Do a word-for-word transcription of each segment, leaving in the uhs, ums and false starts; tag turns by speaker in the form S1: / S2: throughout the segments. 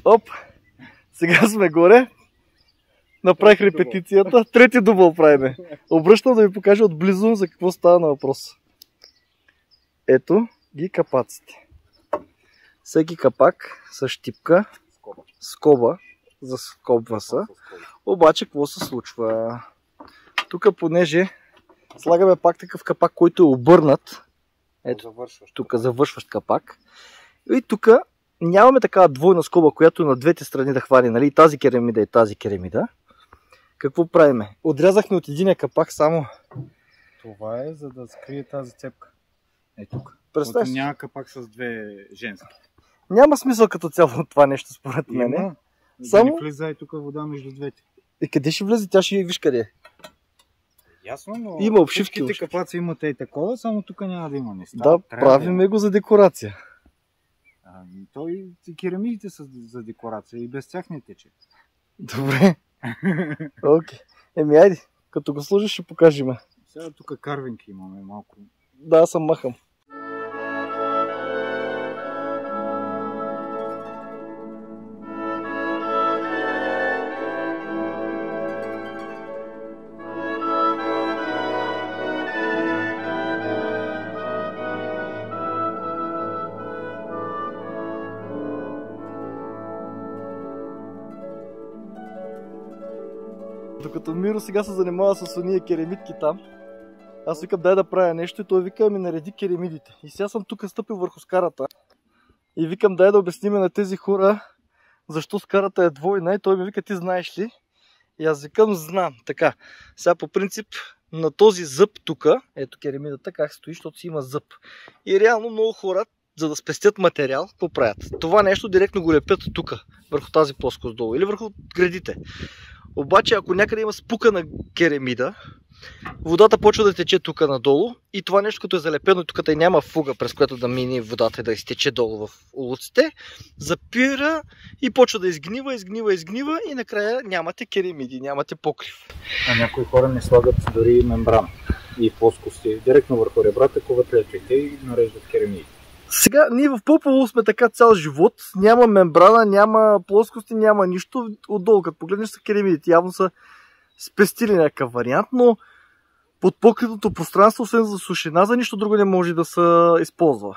S1: Оп! Сега сме горе. Направих репетицията. Трети дубъл правиме. Обръщам да ви покажа отблизо за какво става на въпрос. Ето ги капаците. Всеки капак с щипка, скоба, скоба за скобва са. Обаче какво се случва? Тук, понеже слагаме пак такъв капак, който е обърнат. Ето, тук завършващ капак. И тук нямаме такава двойна скоба, която на двете страни да хвани, нали, тази керамида и тази керамида. Какво правиме? Отрязахме от единия капак само.
S2: Това е за да скрие тази цепка. Е тук.
S1: Представяш?
S2: Няма капак с две женски.
S1: Няма смисъл като цяло от това нещо според мене.
S2: Има.
S1: Само...
S2: Да не влиза и тук вода между двете.
S1: И къде ще влезе? Тя ще виж къде е.
S2: Ясно, но
S1: има обшивки.
S2: Всичките капаци имате и такова, само тук няма да има. Не става.
S1: Да, правиме го за декорация.
S2: А, той и керамидите са за декорация и без тях не тече.
S1: Добре. Окей. Okay. Еми айде, като го сложиш ще покажем.
S2: Сега тук карвинки имаме малко.
S1: Да, аз съм махам. Докато Миро сега се занимава с ония керамидки там, аз викам дай да правя нещо и той вика ми нареди керамидите. И сега съм тук стъпил върху скарата и викам дай да обясним на тези хора защо скарата е двойна и той ми вика ти знаеш ли? И аз викам знам. Така, сега по принцип на този зъб тук, ето керамидата как стои, защото си има зъб. И реално много хора, за да спестят материал, какво правят? Това нещо директно го лепят тук, върху тази плоскост долу или върху гредите. Обаче, ако някъде има спукана керамида, водата почва да тече тук надолу и това нещо, като е залепено, тук и няма фуга, през която да мине водата и да изтече долу в улиците, запира и почва да изгнива, изгнива, изгнива и накрая нямате керамиди, нямате покрив.
S2: А някои хора не слагат дори мембрана и плоскости директно върху ребрата, коват летвите и нареждат керамиди. Сега
S1: ние в Попово сме така цял живот, няма мембрана, няма плоскости, няма нищо. Отдолу, като погледнеш са керамидите, явно са спестили някакъв вариант, но под покритото пространство, освен за сушина, за нищо друго не може да се използва.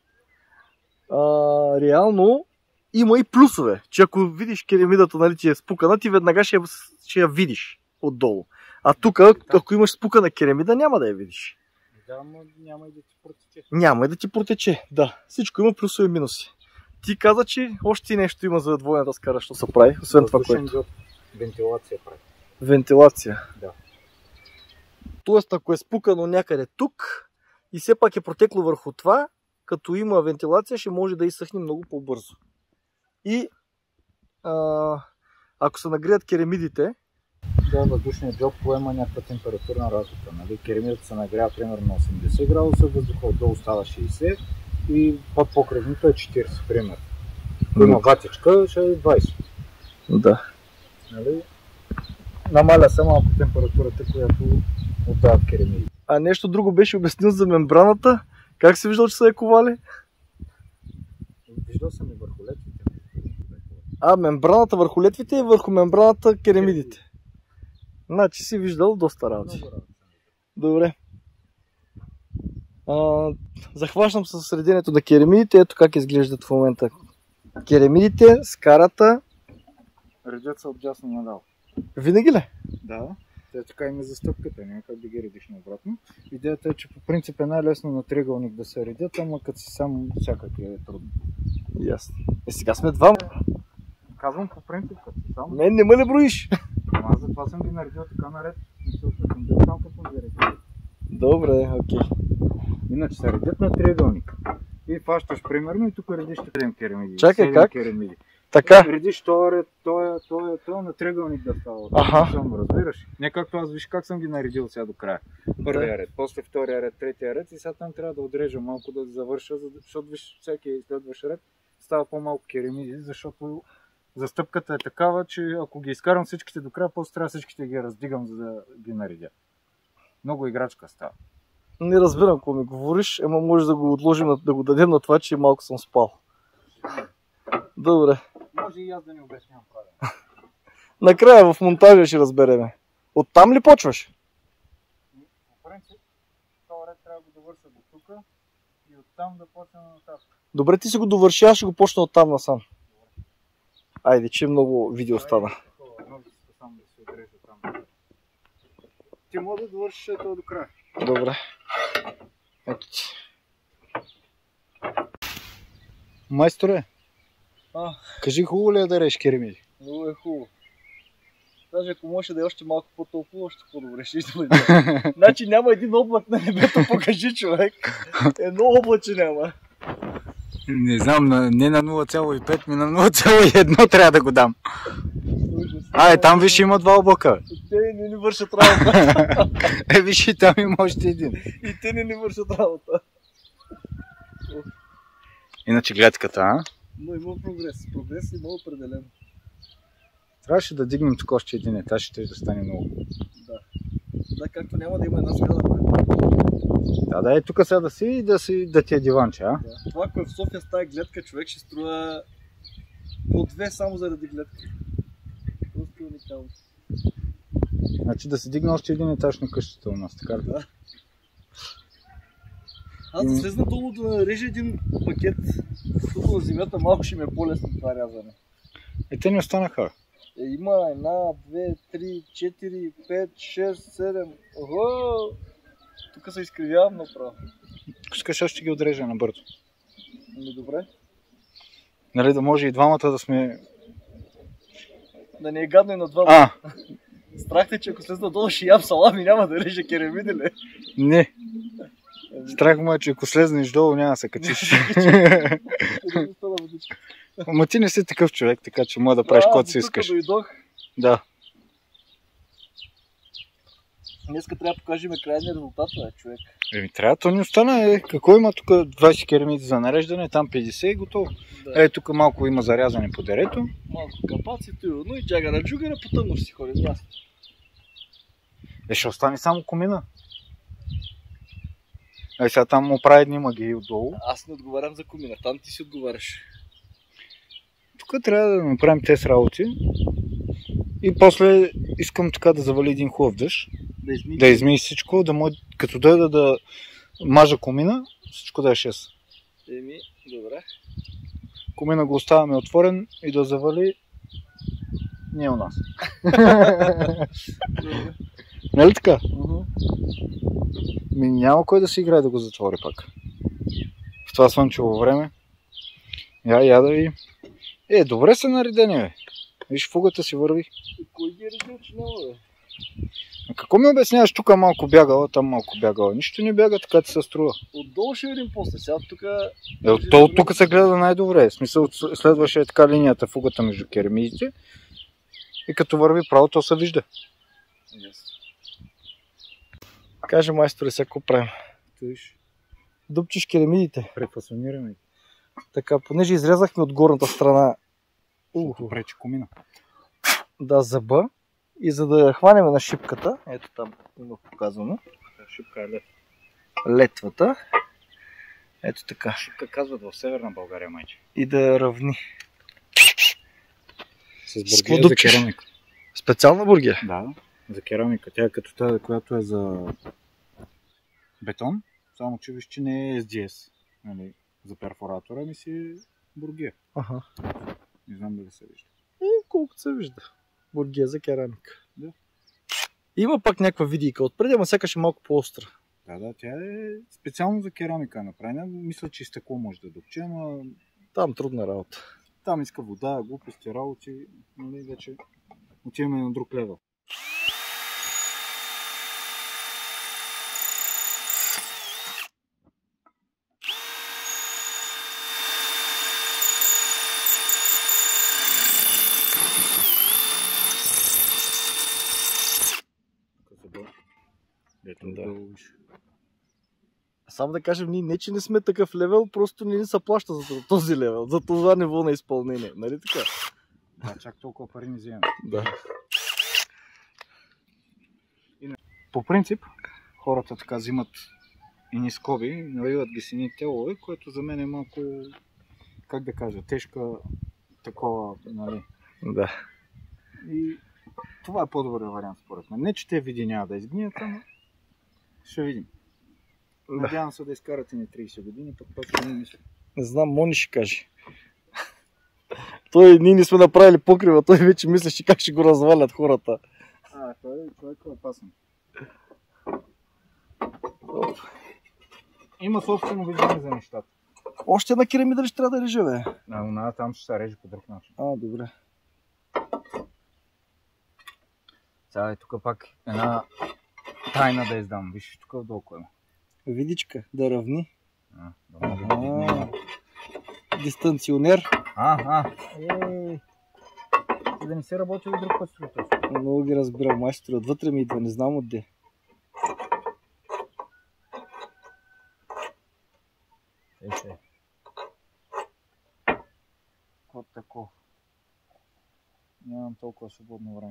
S1: А, реално има и плюсове, че ако видиш керамидата, нали, че е спукана, ти веднага ще я, ще я видиш отдолу. А тук, ако имаш спукана керамида, няма да я видиш.
S2: Да, но няма и да ти протече.
S1: Няма и да ти протече, да. Всичко има плюсове и минуси. Ти каза, че още нещо има за двойната скара, що се прави, освен това, което...
S2: Вентилация прави.
S1: Вентилация?
S2: Да.
S1: Тоест, ако е спукано някъде тук и все пак е протекло върху това, като има вентилация, ще може да изсъхне много по-бързо. И а, ако се нагреят керамидите,
S2: да, въздушният джоб поема някаква температурна разлика. Нали? Керамидата се нагрява примерно на осемдесет градуса, въздуха отдолу става шейсет и под покривното е четиридесет, примерно. Има ватичка, ще е двайсет.
S1: Да.
S2: Нали? Намаля се малко температурата, която отдават керамиди.
S1: А нещо друго беше обяснил за мембраната. Как си виждал, че са я ковали?
S2: Виждал съм и върху летвите.
S1: А, мембраната върху летвите и върху мембраната керамидите. Значи си виждал доста работи. Добре. А, захващам се с реденето на керамидите. Ето как изглеждат в момента керамидите, скарата.
S2: Редят се отдясно надолу.
S1: Винаги ли?
S2: Да. Те така има застъпката, няма как да ги редиш наобратно. Идеята е, че по принцип е най-лесно на триъгълник да се редят, ама като си сам всякак е трудно.
S1: Ясно. Е, сега сме двама.
S2: Казвам по принцип, като си сам.
S1: Мен не ме ли броиш?
S2: Аз затова съм ги наредил така наред. Мисля, че съм бил там, като съм ги редил.
S1: Добре, окей.
S2: Иначе се редят на триъгълник. И фащаш примерно и тук редиш седем керамиди.
S1: Чакай, как?
S2: Керамиди.
S1: Така.
S2: Редиш този ред, този, този, този на триъгълник да става.
S1: Аха.
S2: Разбираш? Не както аз, виж как съм ги наредил сега до края. Първия да. Ред, после втория ред, третия ред и сега там трябва да отрежа малко да завърша, защото виж всеки следващ ред става по-малко керамиди, защото застъпката е такава, че ако ги изкарам всичките до края, после трябва всичките ги раздигам, за да ги наредя. Много играчка става.
S1: Не разбирам, ако ми говориш, ама може да го отложим, да го дадем на това, че малко съм спал. Добре.
S2: може и аз да ни обяснявам правилно.
S1: Накрая в монтажа ще разбереме. Оттам ли почваш?
S2: По принцип, този ред трябва да го довърша до тук и оттам да почнем на нататък.
S1: Добре, ти си го довърши, аз ще го почна оттам насам. Айде, че много видео стана.
S2: Ножицата само да се отрежа там. Ти може да довършиш това до края.
S1: Добре. Ето ти.
S2: Майсторе,
S1: А,
S2: кажи хубаво ли е да реш керемиди?
S1: много е хубаво. Даже ако може да е още малко по-топло, още по-добре ще бъде. Значи няма един облак на небето, покажи човек. Едно облаче няма.
S2: Не знам, на, не на нула цяло и пет, ми на нула цяло и едно трябва да го дам. Ай, там виж има два облака.
S1: Те не ни вършат работа.
S2: Е, виж и там има още един.
S1: И те не ни вършат работа.
S2: Иначе гледката, а?
S1: Но има прогрес. Прогрес има определен.
S2: Трябваше да дигнем тук още един етаж, ще да стане много.
S1: Да. Да, както няма да има една сграда.
S2: Да, да, е тук сега да си и да, си, да ти е диванче, а?
S1: Да. Това, ако е в София с тази гледка, човек ще струва по две само заради гледка. Просто уникално.
S2: Значи да се дигне още един етаж на къщата у нас, така ли?
S1: Да. Аз да слезна долу да нарежа един пакет, защото на земята малко ще ми е по-лесно това рязане.
S2: Е, те ни останаха.
S1: Е, има една, две, три, четири, пет, шест, седем. Ого! Тук се изкривявам направо.
S2: Ако искаш, аз ще ги отрежа набързо.
S1: Ами добре.
S2: Нали, да може и двамата да сме...
S1: Да не е гадно и на двама.
S2: А!
S1: Страх те, че ако слезна долу ще ям салами, няма да режа керемиди ли?
S2: Не! Страх му е, че ако слезнеш долу няма да се качиш. Ама ти не си такъв човек, така че може да правиш каквото си искаш.
S1: Дойдох.
S2: Да.
S1: Днеска трябва да покажем крайния резултат, бе, човек.
S2: Еми трябва, то ни остана. Е. Какво има тук? двайсет керамиди за нареждане, там петдесет и готово.
S1: Да.
S2: Е, тук малко има зарязане по дерето.
S1: Малко капаци, но и джагара джугара, потъмно ще си ходи. Ясно.
S2: Е, ще остане само комина. Е, сега там му прави едни магии отдолу.
S1: Аз не отговарям за комина, там ти си отговаряш.
S2: Тук трябва да направим тези работи. И после искам така да завали един хубав дъжд.
S1: Да измии.
S2: Да измии всичко, да му, като дойда да мажа комина, всичко да е шест.
S1: Еми, добре.
S2: Комина го оставяме отворен и да завали не у нас. Нали така?
S1: Uh-huh.
S2: Ми няма кой да си играе да го затвори пак. В това слънчево време. Я, я да ви. Е, добре са наредени, бе. Виж, фугата си върви.
S1: И кой ги е редил, че няма, бе?
S2: А какво ми обясняваш? Тук малко бягала, там малко бягала. Нищо не бяга, така ти се струва.
S1: Отдолу ще видим после. Сега тук...
S2: Е, от, то, от тук се гледа най-добре. В смисъл, следваше така линията, фугата между керамидите. И като върви право, то се вижда.
S1: Yes. Каже майсторе, сега какво правим?
S2: Виж.
S1: Дупчиш керамидите.
S2: Префасонираме.
S1: Така, понеже изрязахме от горната страна
S2: Уху, пречи комина.
S1: Да, зъба. И за да я хванем на шипката, ето там има показано.
S2: Шипка е лед.
S1: Летвата. Ето така.
S2: Шипка казват в Северна България, майче.
S1: И да я равни.
S2: С бургия за керамика.
S1: Специална бургия?
S2: Да, за керамика. Тя е като тази, която е за бетон, само че виж, че не е Ес Джи Ес. Нали, за перфоратора ми си бургия.
S1: Аха.
S2: Не знам дали се вижда.
S1: И колкото се вижда. Бургия за керамика.
S2: Да.
S1: Има пак някаква видийка отпреди, ама сякаш е малко по-остра.
S2: Да, да, тя е специално за керамика направена. Мисля, че и стъкло може да дупче, но
S1: Там трудна работа.
S2: там иска вода, глупости, работи, нали, вече отиваме на друг левел.
S1: Да. Само да кажем, ние не че не сме такъв левел, просто не ни се плаща за този левел, за това ниво на изпълнение. Нали така?
S2: Да, чак толкова пари не вземем.
S1: Да.
S2: По принцип, хората така взимат и ни скоби, навиват ги си ни телове, което за мен е малко, как да кажа, тежка, такова, нали.
S1: Да.
S2: И това е по-добър вариант според мен. Не, че те види няма да изгният, но ще видим.
S1: Да.
S2: Надявам се да изкарате ни трийсет години, пък точно не мисля.
S1: Не знам, Мони ще каже. Той, ние не сме направили покрива, той вече мислеше как ще го развалят хората.
S2: А, той, той е опасен. Има собствено виждане за нещата.
S1: Още една керамида ли ще трябва да реже, бе?
S2: А, она там ще се реже по друг начин.
S1: А, добре.
S2: Сега е тук пак една тайна да издам. Виж, тук вдолу има.
S1: Видичка, да равни.
S2: А, да може да видим.
S1: Дистанционер.
S2: А, а, ей. Да не се работи от друг път строителство.
S1: Много ги разбира майстори. Отвътре ми идва, не знам отде.
S2: Ей се. Кот таков. Нямам толкова свободно време.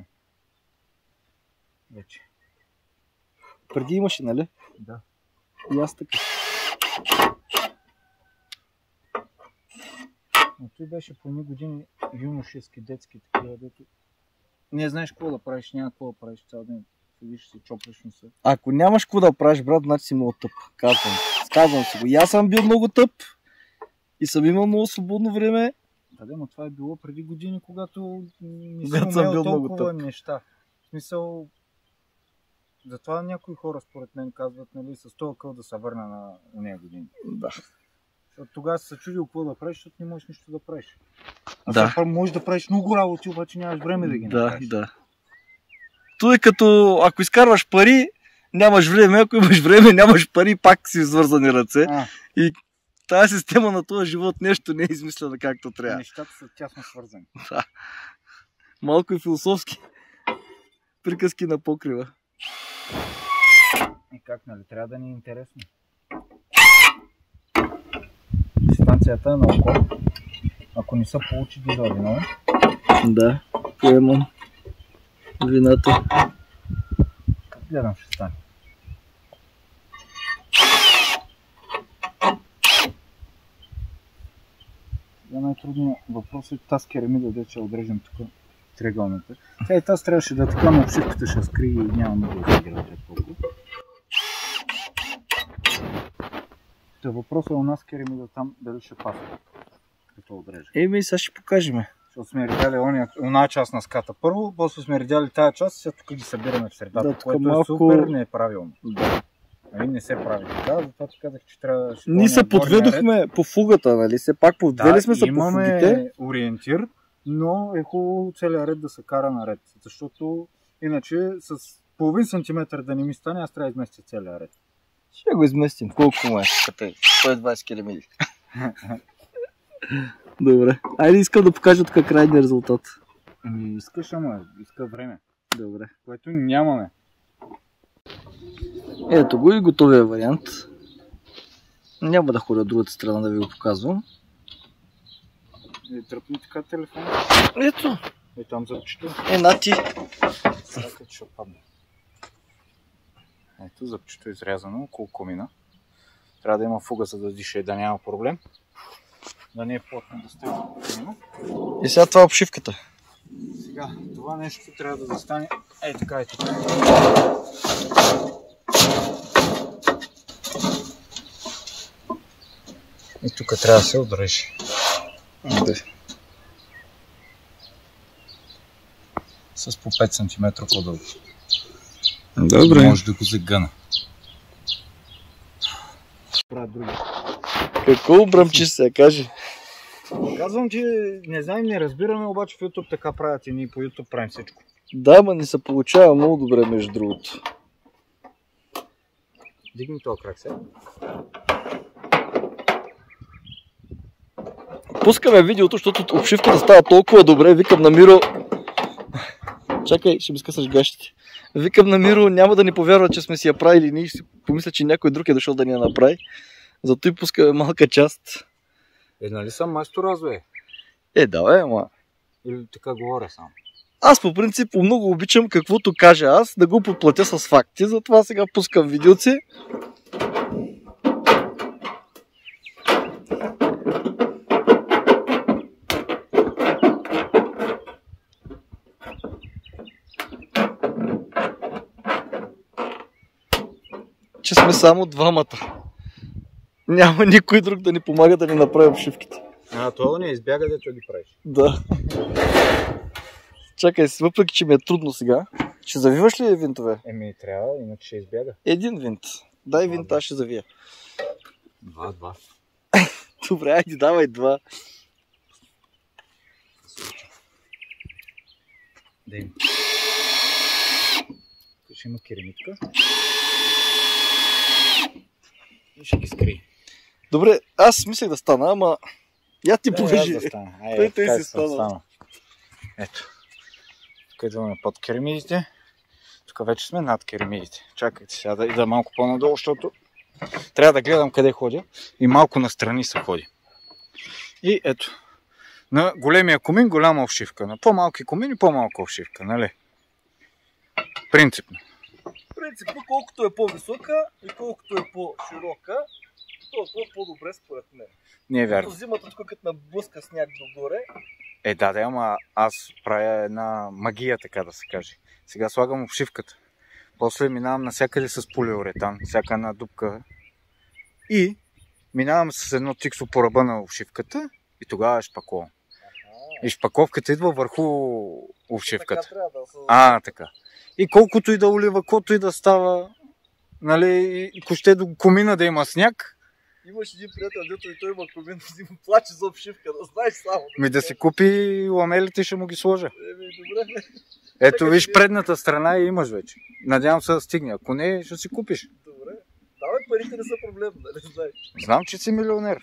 S2: Вече.
S1: Преди имаше, нали?
S2: Да.
S1: И аз така.
S2: Но той беше по едни години юношески, детски, такива, дето не знаеш какво да правиш, няма какво да правиш цял ден. Седиш си, чоплиш на се.
S1: Ако нямаш какво да правиш, брат, значи си много тъп. Казвам. Казвам си го. И аз съм бил много тъп. И съм имал много свободно време.
S2: Да, но това е било преди години, когато не
S1: Когато
S2: съм
S1: съм бил
S2: умел
S1: много
S2: толкова
S1: тъп.
S2: неща. В смисъл, затова някои хора според мен казват, нали, с този къл да се върна на нея години.
S1: Да.
S2: Защото тогава се чудил какво да правиш, защото не можеш нищо да правиш. А
S1: Да.
S2: сега можеш да правиш много работи, обаче нямаш време да ги
S1: Да,
S2: направиш.
S1: да. То е като ако изкарваш пари, нямаш време, ако имаш време, нямаш пари, пак си свързани ръце.
S2: А,
S1: И тази система на този живот нещо не е измислена както трябва.
S2: нещата са тясно свързани.
S1: Да. Малко и философски приказки на покрива.
S2: И как, нали, трябва да ни е интересно. Дистанцията е на око. Ако не се получи дизел виновен.
S1: Да, поемам вината.
S2: Как гледам ще стане? За най-трудният въпрос е тази керамида, да ще отрежем тук триъгълната. Тя и тази трябваше да е така, но обшивката ще скри и няма много да се играе толкова. Та въпросът е у нас керамида там дали ще пасва, като отрежем.
S1: Еми, сега ще покажем.
S2: Защото сме редяли ония, оная част на ската първо, после сме редяли тая част и сега тук ги събираме в средата,
S1: Да, тук
S2: което
S1: малко...
S2: е супер неправилно.
S1: Да.
S2: Нали, не се прави така, затова ти казах, че трябва да...
S1: Ние се подведохме по фугата, нали? Все пак подвели
S2: да,
S1: сме се по
S2: имаме
S1: фугите.
S2: ориентир, но е хубаво целият ред да се кара наред, защото иначе с половин сантиметър да не ми стане, аз трябва да изместя целият ред.
S1: Ще го изместим. Колко му е? сто и двайсет керамиди. Добре. Айде искам да покажа тук крайния резултат.
S2: Ами искаш, ама иска време,
S1: Добре.
S2: което нямаме.
S1: Ето го и готовия вариант. Няма да ходя от другата страна да ви го показвам.
S2: Е, тръпни така телефон.
S1: Ето.
S2: Е, там запчето.
S1: Е, нати.
S2: Чакай, че ще падне. Ето, запчето е изрязано около комина. Трябва да има фуга, за да диша и да няма проблем. Да не е плотно да стои около комина.
S1: И сега това е обшивката.
S2: Сега, това нещо трябва да застане. Ей, така, е така. И тук трябва да се отрежи.
S1: Да.
S2: С по пет сантиметра по-дълго.
S1: Добре.
S2: Може да го загъна. Правя други.
S1: Какво обръмчи се, каже?
S2: Казвам, че не знаем, не разбираме, обаче в YouTube така правят и ние по YouTube правим всичко.
S1: Да, ма не се получава много добре, между другото.
S2: Дигни този крак сега.
S1: Пускаме видеото, защото обшивката става толкова добре. Викам на Миро... Чакай, ще ми скъсаш гащите. Викам на Миро, няма да ни повярва, че сме си я правили. Ние ще си помисля, че някой друг е дошъл да ни я направи. Зато и пускаме малка част.
S2: Е, нали съм майстор аз, бе?
S1: Е, да, е, ама...
S2: Или така говоря само?
S1: Аз по принцип много обичам каквото кажа аз, да го подплатя с факти. Затова сега пускам видеоци. сме само двамата. Няма никой друг да ни помага да ни направи обшивките.
S2: А, това не избяга, дето ги правиш.
S1: Да. Чакай, въпреки че ми е трудно сега. Ще завиваш ли винтове?
S2: Еми, трябва, иначе ще избяга.
S1: Един винт. Дай винт, аз ще завия.
S2: Два, два.
S1: Добре, айди, давай два.
S2: Да им. Тук ще има керамитка. И ще ги скри.
S1: Добре, аз мислех да стана, ама я ти покажи.
S2: Да стана. Ай,
S1: Той, той
S2: така
S1: си
S2: е
S1: стана.
S2: стана. Ето. Тук идваме под керамидите. Тук вече сме над керамидите. Чакайте сега да ида малко по-надолу, защото трябва да гледам къде ходя и малко настрани се ходи. И ето. На големия комин голяма обшивка. На по-малки комини по-малка обшивка, нали? Принципно.
S1: Принципно, колкото е по-висока и колкото е по-широка, толкова по-добре според мен.
S2: Не е вярно.
S1: Зимата, тук като наблъска сняг догоре.
S2: Е, да, да, ама аз правя една магия, така да се каже. Сега слагам обшивката. После минавам навсякъде с полиуретан, всяка една дупка. И минавам с едно тиксо по ръба на обшивката и тогава е шпаковам. И шпаковката идва върху обшивката.
S1: Така трябва да се...
S2: А, така. И колкото и да олива, колкото и да става, нали, коще до комина да има сняг,
S1: Имаш един приятел, дето и той има комин, да му плаче за обшивка, да знаеш само.
S2: ми да си купи ламелите, ще му ги сложа.
S1: Еми, добре.
S2: Ето
S1: Така
S2: виж
S1: че-
S2: предната страна и имаш вече. Надявам се да стигне. Ако не, ще си купиш.
S1: Добре. Давай, парите не са проблем, нали знаеш.
S2: Знам, че си милионер.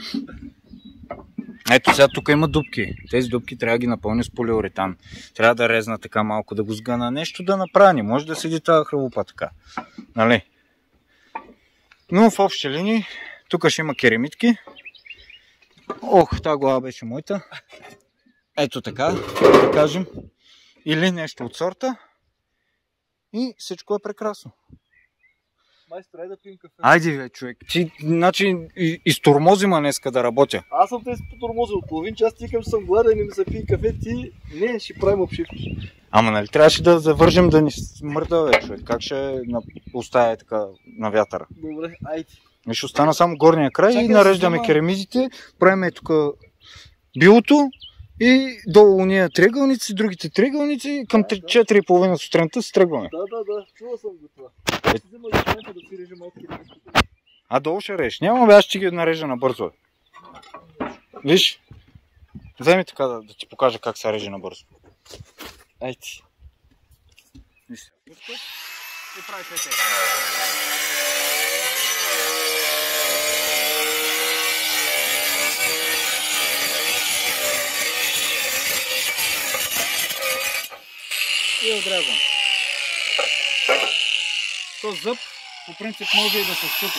S2: Ето сега тук има дупки. Тези дупки трябва да ги напълня с полиуретан. Трябва да резна така малко, да го сгъна. Нещо да направя. Не може да седи тази храбопа така. Нали? Но в общи линии, тук ще има керамитки. Ох, тази глава беше моята. Ето така, да кажем. Или нещо от сорта. И всичко е прекрасно.
S1: Майстор, ай да пием кафе.
S2: Айде, бе, човек. Ти, значи, и- изтормози ма днеска да работя.
S1: Аз съм тези потормозил от половин час, ти към съм гладен и ми се пие кафе, ти не, ще правим обшивки.
S2: Ама нали трябваше да завържем да ни смърда, бе, човек. Как ще на... остая така на вятъра?
S1: Добре, айде.
S2: И ще остана само горния край
S1: Чакай
S2: и
S1: да
S2: нареждаме
S1: се взема-
S2: керамидите, правим тук билото и долу уния триъгълници, другите триъгълници, към
S1: Да, да.
S2: четири и половина сутринта се тръгваме.
S1: Да, да, да, чува съм го това.
S2: Е.
S1: Ще взема документа да си режем малко керамидки.
S2: А долу ще режеш. Няма, бе, аз ще ги нарежа набързо. Бе. Виж, вземи така да, да ти покажа как се реже набързо.
S1: Айде.
S2: Виж. И прави така. И отрязвам. То зъб по принцип може и да се щупи.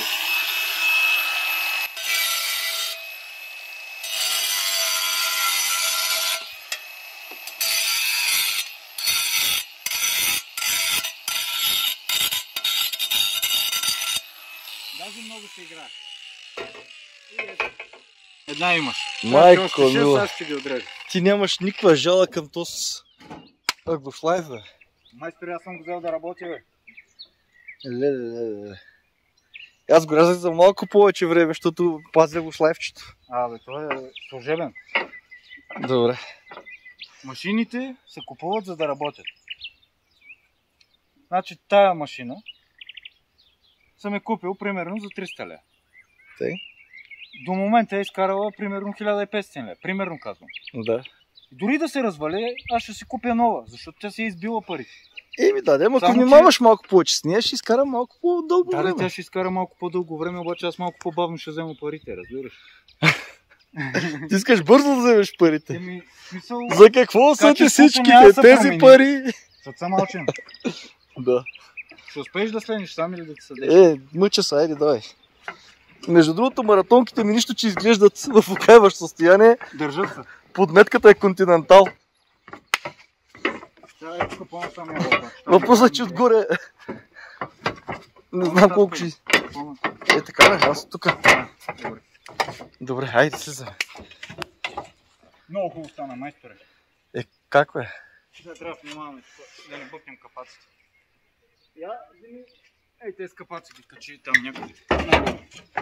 S2: Даже много се играе. И ето. Една имаш.
S1: Майко
S2: Още шест,
S1: мила.
S2: аз ще ги отрежа.
S1: Ти нямаш никаква жала към този Аглошлайф, бе.
S2: Майстор, аз съм го взел да работя, бе.
S1: Леле, леле, леле. Аз го рязах за малко повече време, защото пазя го шлайфчето.
S2: А, бе, той е служебен.
S1: Добре.
S2: Машините се купуват за да работят. Значи тая машина съм е купил примерно за триста лева.
S1: Тъй?
S2: До момента е изкарала примерно хиляда и петстотин лева. Примерно казвам.
S1: Да.
S2: Дори да се развали, аз ще си купя нова, защото тя си е избила пари.
S1: Еми да, да, ама ако
S2: Само, че-
S1: внимаваш малко повече с нея, ще изкара малко по-дълго
S2: Да,
S1: време.
S2: да, тя ще изкара малко по-дълго време, обаче аз малко по-бавно ще взема парите, разбираш?
S1: Ти искаш бързо да вземеш парите.
S2: Еми, смисъл,
S1: За какво са ти
S2: Качеството няма
S1: всичките
S2: да се
S1: тези
S2: промени.
S1: пари?
S2: защото съм малчен.
S1: Да.
S2: Ще успееш да следнеш сам или да ти съдеш?
S1: Е, мъча се, айде, давай. Между другото, маратонките ми нищо, че изглеждат в окайващо състояние.
S2: Държат се.
S1: Подметката е континентал.
S2: Трябва да е тук по-насам я вода.
S1: Въпросът е, че отгоре... Не знам колко ще... Е, така бе, аз тук.
S2: Добре.
S1: Добре, айде слизаме.
S2: Много хубаво стана, майсторе.
S1: Е, как бе?
S2: Сега трябва да внимаваме, да не бъкнем капаците.
S1: Я, вземи
S2: Ей, те скапаци ги качи там някъде.